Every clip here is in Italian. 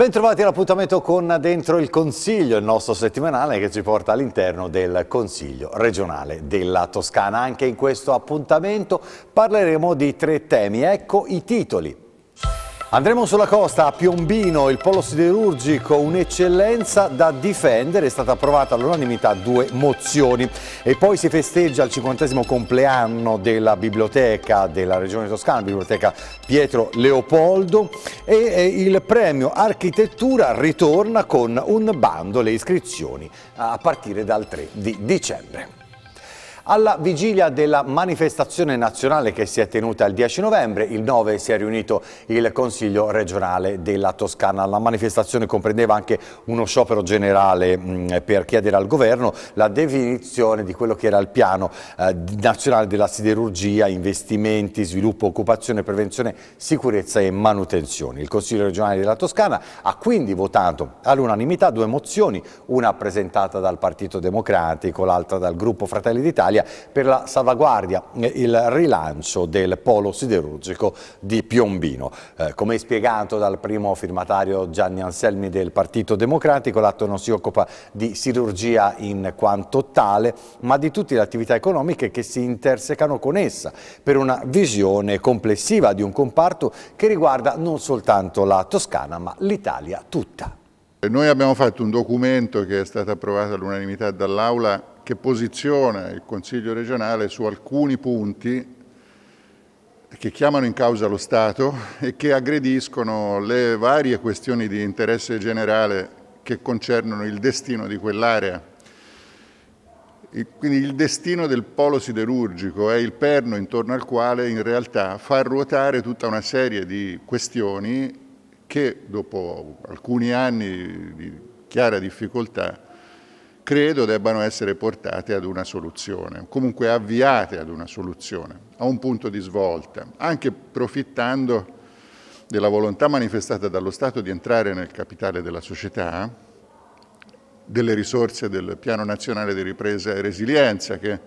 Bentrovati all'appuntamento con Dentro il Consiglio, il nostro settimanale che ci porta all'interno del Consiglio regionale della Toscana. Anche in questo appuntamento parleremo di 3 temi. Ecco i titoli. Andremo sulla costa a Piombino, il polo siderurgico, un'eccellenza da difendere. È stata approvata all'unanimità 2 mozioni. E poi si festeggia il 50° compleanno della biblioteca della Regione Toscana, biblioteca Pietro Leopoldo, e il premio Architettura ritorna con un bando, le iscrizioni a partire dal 3 di dicembre. Alla vigilia della manifestazione nazionale che si è tenuta il 10 novembre, il 9 si è riunito il Consiglio regionale della Toscana. La manifestazione comprendeva anche uno sciopero generale per chiedere al governo la definizione di quello che era il piano nazionale della siderurgia, investimenti, sviluppo, occupazione, prevenzione, sicurezza e manutenzione. Il Consiglio regionale della Toscana ha quindi votato all'unanimità 2 mozioni, una presentata dal Partito Democratico, l'altra dal gruppo Fratelli d'Italia, per la salvaguardia e il rilancio del polo siderurgico di Piombino. Come spiegato dal primo firmatario Gianni Anselmi del Partito Democratico, l'atto non si occupa di siderurgia in quanto tale, ma di tutte le attività economiche che si intersecano con essa, per una visione complessiva di un comparto che riguarda non soltanto la Toscana, ma l'Italia tutta. Noi abbiamo fatto un documento che è stato approvato all'unanimità dall'Aula che posiziona il Consiglio regionale su alcuni punti che chiamano in causa lo Stato e che aggrediscono le varie questioni di interesse generale che concernono il destino di quell'area. Quindi il destino del polo siderurgico è il perno intorno al quale in realtà fa ruotare tutta una serie di questioni che dopo alcuni anni di chiara difficoltà credo debbano essere portate ad una soluzione, comunque avviate ad una soluzione, a un punto di svolta, anche profittando della volontà manifestata dallo Stato di entrare nel capitale della società, delle risorse del Piano Nazionale di Ripresa e Resilienza che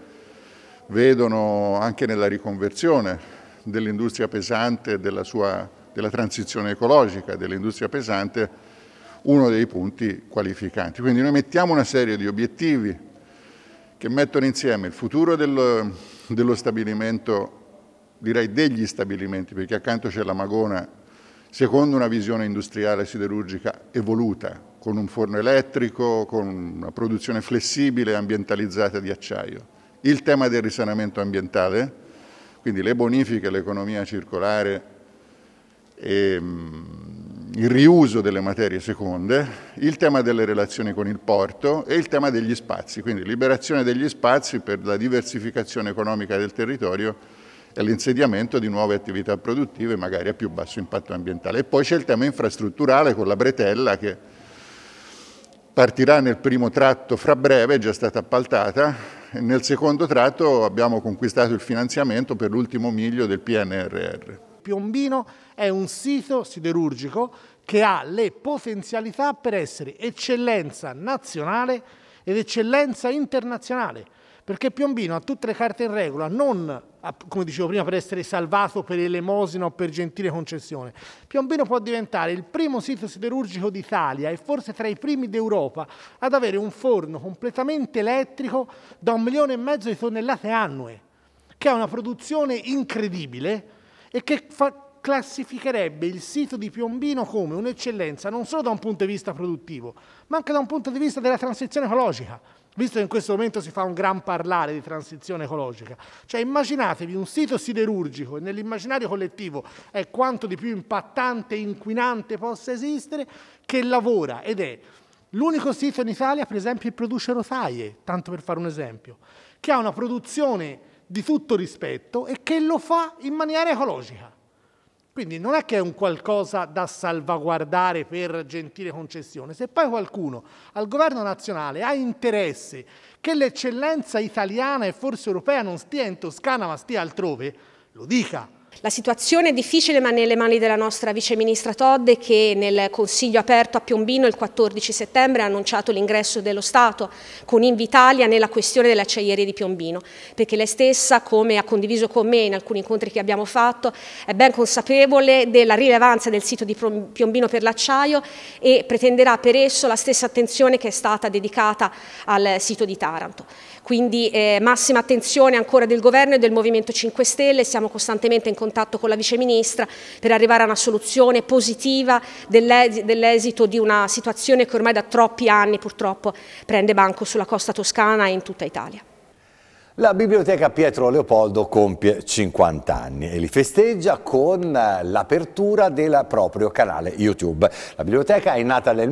vedono anche nella riconversione dell'industria pesante e della transizione ecologica dell'industria pesante uno dei punti qualificanti. Quindi noi mettiamo una serie di obiettivi che mettono insieme il futuro dello stabilimento, direi degli stabilimenti, perché accanto c'è la Magona, secondo una visione industriale siderurgica evoluta, con un forno elettrico, con una produzione flessibile e ambientalizzata di acciaio. Il tema del risanamento ambientale, quindi le bonifiche, l'economia circolare e il riuso delle materie seconde, il tema delle relazioni con il porto e il tema degli spazi, quindi liberazione degli spazi per la diversificazione economica del territorio e l'insediamento di nuove attività produttive magari a più basso impatto ambientale. E poi c'è il tema infrastrutturale con la bretella che partirà nel primo tratto fra breve, è già stata appaltata, e nel secondo tratto abbiamo conquistato il finanziamento per l'ultimo miglio del PNRR. Piombino è un sito siderurgico che ha le potenzialità per essere eccellenza nazionale ed eccellenza internazionale, perché Piombino ha tutte le carte in regola, non, come dicevo prima, per essere salvato per elemosina o per gentile concessione. Piombino può diventare il primo sito siderurgico d'Italia e forse tra i primi d'Europa ad avere un forno completamente elettrico da 1,5 milioni di tonnellate annue, che ha una produzione incredibile e che classificherebbe il sito di Piombino come un'eccellenza non solo da un punto di vista produttivo, ma anche da un punto di vista della transizione ecologica, visto che in questo momento si fa un gran parlare di transizione ecologica. Cioè immaginatevi un sito siderurgico, e nell'immaginario collettivo è quanto di più impattante e inquinante possa esistere, che lavora ed è l'unico sito in Italia, per esempio, che produce rotaie, tanto per fare un esempio, che ha una produzione di tutto rispetto e che lo fa in maniera ecologica. Quindi non è che è un qualcosa da salvaguardare per gentile concessione. Se poi qualcuno al governo nazionale ha interesse che l'eccellenza italiana e forse europea non stia in Toscana ma stia altrove, lo dica. La situazione è difficile, ma nelle mani della nostra Vice Ministra Todde, che nel Consiglio aperto a Piombino il 14 settembre ha annunciato l'ingresso dello Stato con Invitalia nella questione delle acciaierie di Piombino, perché lei stessa, come ha condiviso con me in alcuni incontri che abbiamo fatto, è ben consapevole della rilevanza del sito di Piombino per l'acciaio e pretenderà per esso la stessa attenzione che è stata dedicata al sito di Taranto. Quindi massima attenzione ancora del Governo e del Movimento 5 Stelle, siamo costantemente in contatto con la Vice Ministra per arrivare a una soluzione positiva dell'esito di una situazione che ormai da troppi anni purtroppo prende banco sulla costa toscana e in tutta Italia. La Biblioteca Pietro Leopoldo compie 50 anni e li festeggia con l'apertura del proprio canale YouTube. La biblioteca è nata nel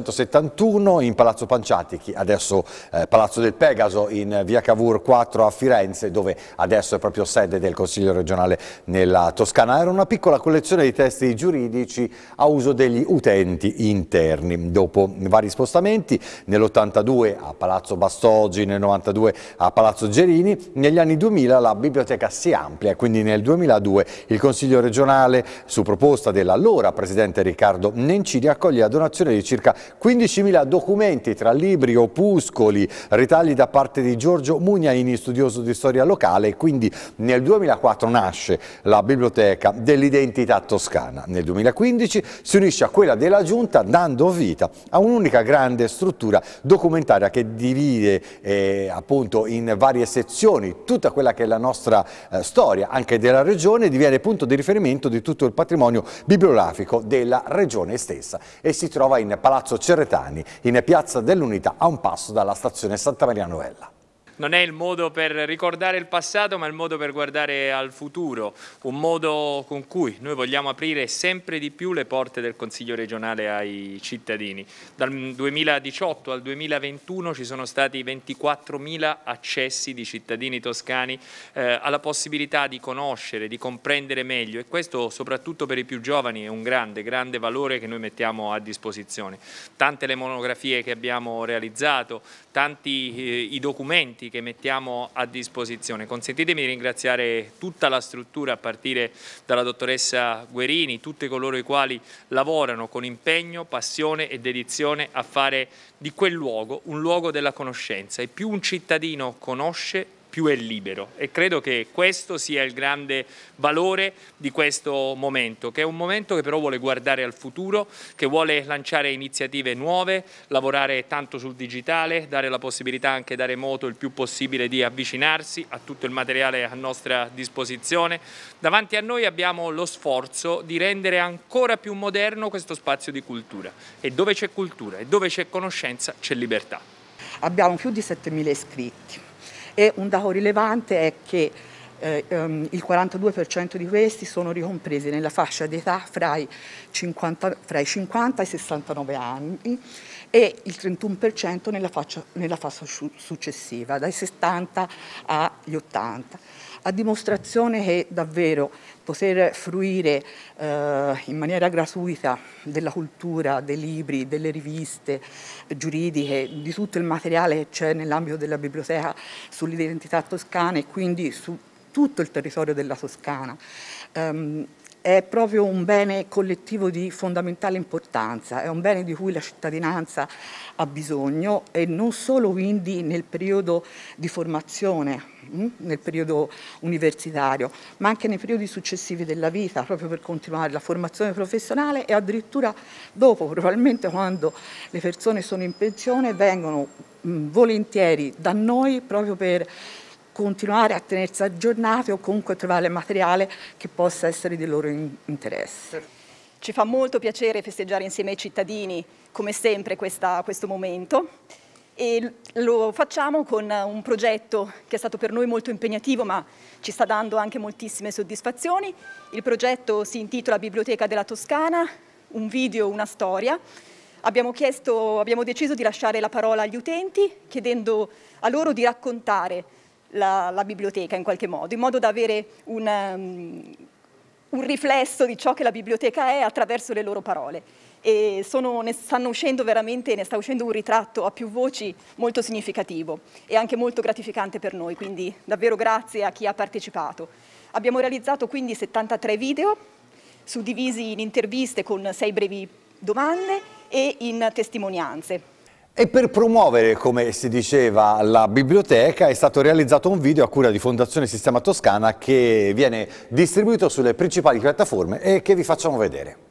1971 in Palazzo Panciatichi, adesso Palazzo del Pegaso in via Cavour 4 a Firenze, dove adesso è proprio sede del Consiglio regionale nella Toscana. Era una piccola collezione di testi giuridici a uso degli utenti interni. Dopo vari spostamenti, nell'82 a Palazzo Bastogi, nel 92 a Palazzo Gerini, negli anni 2000 la biblioteca si amplia, quindi nel 2002 il Consiglio regionale, su proposta dell'allora presidente Riccardo Nencini, accoglie la donazione di circa 15.000 documenti tra libri, opuscoli, ritagli da parte di Giorgio Mugnaini, studioso di storia locale, e quindi nel 2004 nasce la Biblioteca dell'Identità Toscana. Nel 2015 si unisce a quella della Giunta, dando vita a un'unica grande struttura documentaria che divide appunto in varie sezioni tutta quella che è la nostra storia anche della regione, diviene punto di riferimento di tutto il patrimonio bibliografico della regione stessa e si trova in Palazzo Cerretani, in Piazza dell'Unità, a un passo dalla stazione Santa Maria Novella. Non è il modo per ricordare il passato, ma il modo per guardare al futuro, un modo con cui noi vogliamo aprire sempre di più le porte del Consiglio regionale ai cittadini. Dal 2018 al 2021 ci sono stati 24.000 accessi di cittadini toscani alla possibilità di conoscere, di comprendere meglio, e questo soprattutto per i più giovani è un grande valore che noi mettiamo a disposizione. Tante le monografie che abbiamo realizzato, tanti i documenti che mettiamo a disposizione. Consentitemi di ringraziare tutta la struttura, a partire dalla dottoressa Guerini, tutti coloro i quali lavorano con impegno, passione e dedizione a fare di quel luogo un luogo della conoscenza, e più un cittadino conosce, più è libero, e credo che questo sia il grande valore di questo momento, che è un momento che però vuole guardare al futuro, che vuole lanciare iniziative nuove, lavorare tanto sul digitale, dare la possibilità anche da remoto il più possibile di avvicinarsi a tutto il materiale a nostra disposizione. Davanti a noi abbiamo lo sforzo di rendere ancora più moderno questo spazio di cultura, e dove c'è cultura e dove c'è conoscenza c'è libertà. Abbiamo più di 7.000 iscritti. E un dato rilevante è che il 42% di questi sono ricompresi nella fascia di età fra i 50 e i 69 anni e il 31% nella fascia successiva, dai 60 agli 80. A dimostrazione che davvero poter fruire in maniera gratuita della cultura, dei libri, delle riviste giuridiche, di tutto il materiale che c'è nell'ambito della biblioteca sull'identità toscana e quindi su tutto il territorio della Toscana, è proprio un bene collettivo di fondamentale importanza, è un bene di cui la cittadinanza ha bisogno, e non solo quindi nel periodo di formazione, nel periodo universitario, ma anche nei periodi successivi della vita, proprio per continuare la formazione professionale, e addirittura dopo, probabilmente quando le persone sono in pensione, vengono volentieri da noi proprio per continuare a tenersi aggiornati o comunque trovare materiale che possa essere di loro interesse. Ci fa molto piacere festeggiare insieme ai cittadini, come sempre, questo momento, e lo facciamo con un progetto che è stato per noi molto impegnativo, ma ci sta dando anche moltissime soddisfazioni. Il progetto si intitola Biblioteca della Toscana, un video, una storia. Abbiamo deciso di lasciare la parola agli utenti, chiedendo a loro di raccontare la biblioteca in qualche modo, in modo da avere un riflesso di ciò che la biblioteca è attraverso le loro parole. e ne stanno uscendo veramente, ne sta uscendo un ritratto a più voci molto significativo e anche molto gratificante per noi, quindi davvero grazie a chi ha partecipato. Abbiamo realizzato quindi 73 video, suddivisi in interviste con 6 brevi domande e in testimonianze. E per promuovere, come si diceva, la biblioteca è stato realizzato un video a cura di Fondazione Sistema Toscana che viene distribuito sulle principali piattaforme e che vi facciamo vedere.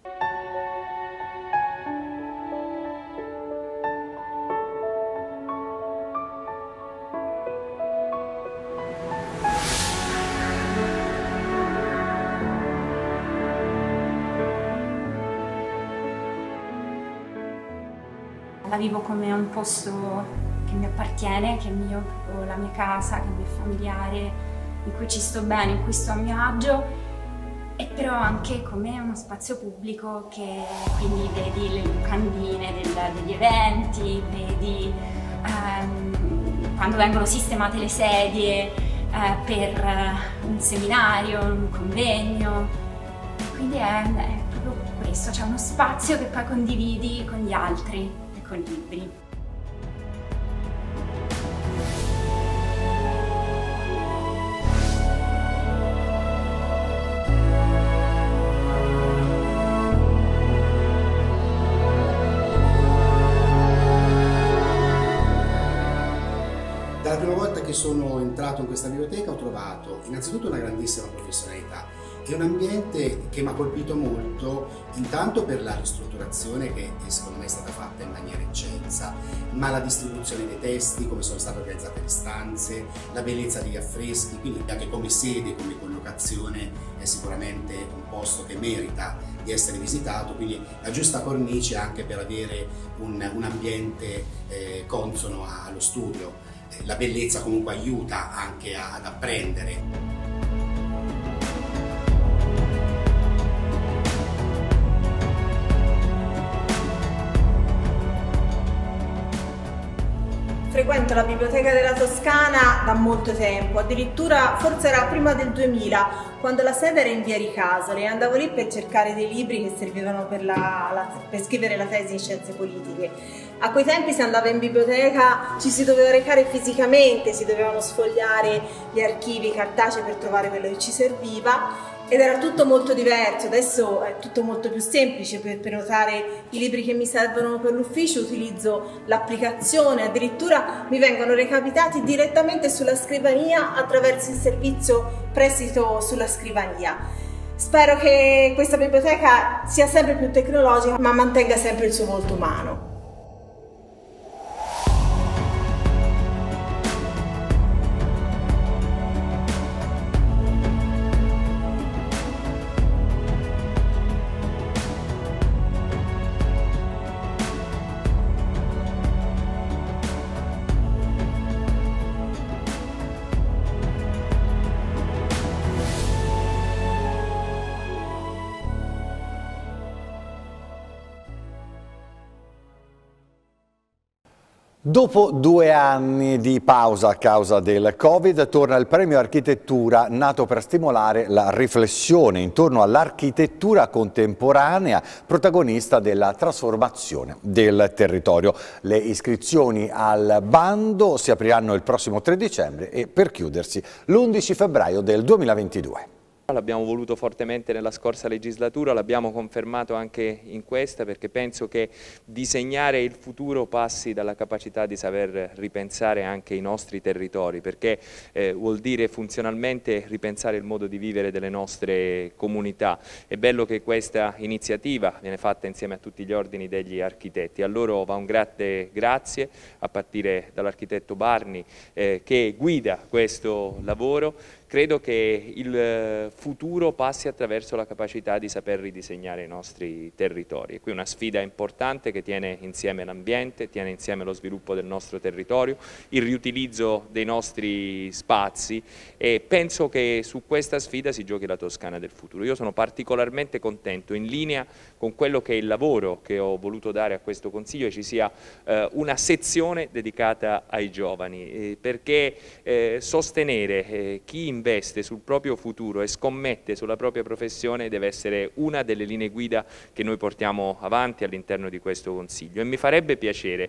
La vivo come un posto che mi appartiene, che è mio, proprio la mia casa, che mi è familiare, in cui ci sto bene, in cui sto a mio agio, e però anche come uno spazio pubblico che quindi vedi le locandine degli eventi, vedi quando vengono sistemate le sedie per un seminario, un convegno, quindi è proprio questo, c'è uno spazio che poi condividi con gli altri. Con libri. Dalla prima volta che sono entrato in questa biblioteca ho trovato innanzitutto una grandissima professionalità e un ambiente che mi ha colpito molto, intanto per la ristrutturazione che secondo me è stata fatta in maniera eccelsa, ma la distribuzione dei testi, come sono state organizzate le stanze, la bellezza degli affreschi, quindi anche come sede, come collocazione è sicuramente un posto che merita di essere visitato, quindi la giusta cornice anche per avere un ambiente consono allo studio. La bellezza comunque aiuta anche ad apprendere. Frequento la Biblioteca della Toscana da molto tempo, addirittura forse era prima del 2000, quando la sede era in via Ricasoli, e andavo lì per cercare dei libri che servivano per scrivere la tesi in scienze politiche. A quei tempi si andava in biblioteca, ci si doveva recare fisicamente, si dovevano sfogliare gli archivi cartacei per trovare quello che ci serviva, ed era tutto molto diverso. Adesso è tutto molto più semplice. Per prenotare i libri che mi servono per l'ufficio utilizzo l'applicazione, addirittura mi vengono recapitati direttamente sulla scrivania attraverso il servizio prestito sulla scrivania. Spero che questa biblioteca sia sempre più tecnologica ma mantenga sempre il suo volto umano. Dopo 2 anni di pausa a causa del Covid, torna il premio Architettura, nato per stimolare la riflessione intorno all'architettura contemporanea, protagonista della trasformazione del territorio. Le iscrizioni al bando si apriranno il prossimo 3 dicembre e per chiudersi l'11 febbraio del 2022. L'abbiamo voluto fortemente nella scorsa legislatura, l'abbiamo confermato anche in questa, perché penso che disegnare il futuro passi dalla capacità di saper ripensare anche i nostri territori, perché vuol dire funzionalmente ripensare il modo di vivere delle nostre comunità. È bello che questa iniziativa viene fatta insieme a tutti gli ordini degli architetti. A loro va un grande grazie, a partire dall'architetto Barni che guida questo lavoro. Credo che il futuro passi attraverso la capacità di saper ridisegnare i nostri territori. È qui una sfida importante che tiene insieme l'ambiente, tiene insieme lo sviluppo del nostro territorio, il riutilizzo dei nostri spazi, e penso che su questa sfida si giochi la Toscana del futuro. Io sono particolarmente contento, in linea con quello che è il lavoro che ho voluto dare a questo Consiglio, e ci sia una sezione dedicata ai giovani, perché sostenere chi investe sul proprio futuro e scommette sulla propria professione deve essere una delle linee guida che noi portiamo avanti all'interno di questo Consiglio. E mi farebbe piacere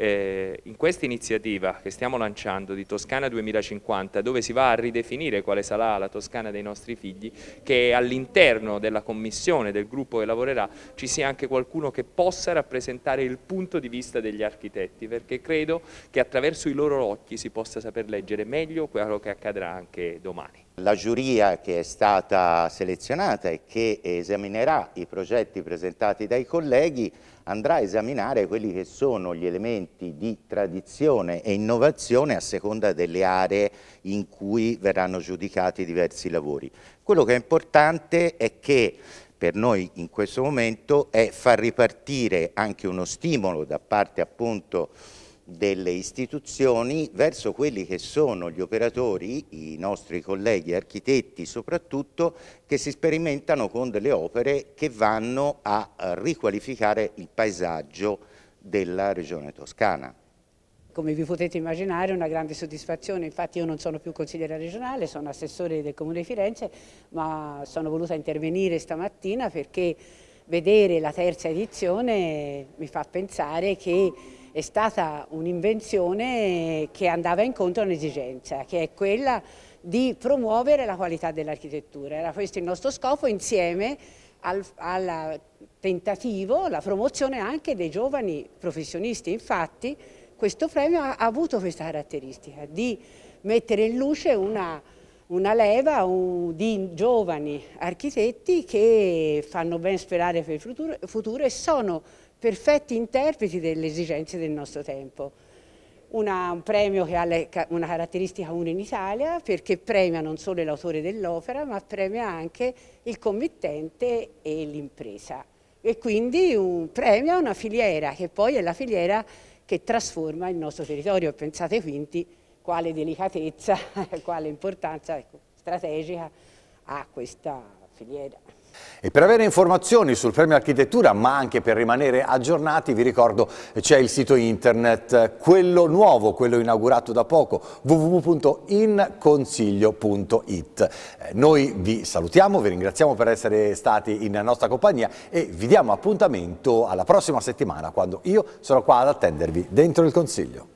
in questa iniziativa che stiamo lanciando di Toscana 2050, dove si va a ridefinire quale sarà la Toscana dei nostri figli, che all'interno della commissione, del gruppo che lavorerà, ci sia anche qualcuno che possa rappresentare il punto di vista degli architetti, perché credo che attraverso i loro occhi si possa saper leggere meglio quello che accadrà anche domani. La giuria che è stata selezionata e che esaminerà i progetti presentati dai colleghi andrà a esaminare quelli che sono gli elementi di tradizione e innovazione a seconda delle aree in cui verranno giudicati i diversi lavori. Quello che è importante è che per noi in questo momento è far ripartire anche uno stimolo da parte appunto delle istituzioni verso quelli che sono gli operatori, i nostri colleghi architetti soprattutto, che si sperimentano con delle opere che vanno a riqualificare il paesaggio della regione toscana. Come vi potete immaginare è una grande soddisfazione, infatti io non sono più consigliera regionale, sono assessore del Comune di Firenze, ma sono voluta intervenire stamattina perché vedere la terza edizione mi fa pensare che è stata un'invenzione che andava incontro a un'esigenza, che è quella di promuovere la qualità dell'architettura. Era questo il nostro scopo insieme al tentativo, la promozione anche dei giovani professionisti. Infatti questo premio ha avuto questa caratteristica di mettere in luce una leva di giovani architetti che fanno ben sperare per il futuro e sono perfetti interpreti delle esigenze del nostro tempo. Un premio che ha una caratteristica unica in Italia perché premia non solo l'autore dell'opera ma premia anche il committente e l'impresa e quindi premia una filiera che poi è la filiera che trasforma il nostro territorio. Pensate quindi quale delicatezza, quale importanza strategica ha questa filiera. E per avere informazioni sul premio architettura, ma anche per rimanere aggiornati, vi ricordo c'è il sito internet, quello nuovo, quello inaugurato da poco, www.inconsiglio.it. Noi vi salutiamo, vi ringraziamo per essere stati in nostra compagnia e vi diamo appuntamento alla prossima settimana, quando io sarò qua ad attendervi dentro il Consiglio.